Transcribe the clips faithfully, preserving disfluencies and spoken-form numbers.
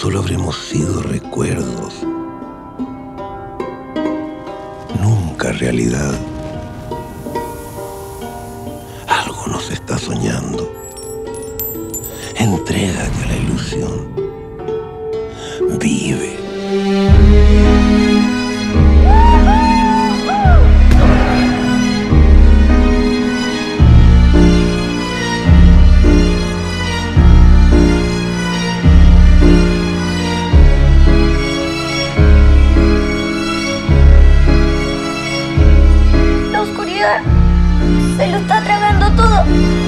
solo habremos sido recuerdos, nunca realidad. Algo nos está soñando. Entrégate a la ilusión. Vive. La oscuridad se lo está tragando todo.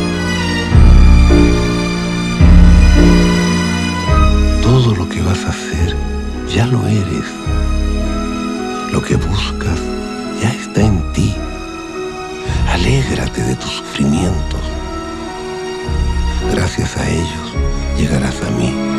Todo lo que vas a hacer, ya lo eres. Lo que buscas, ya está en ti. Alégrate de tus sufrimientos. Gracias a ellos, llegarás a mí.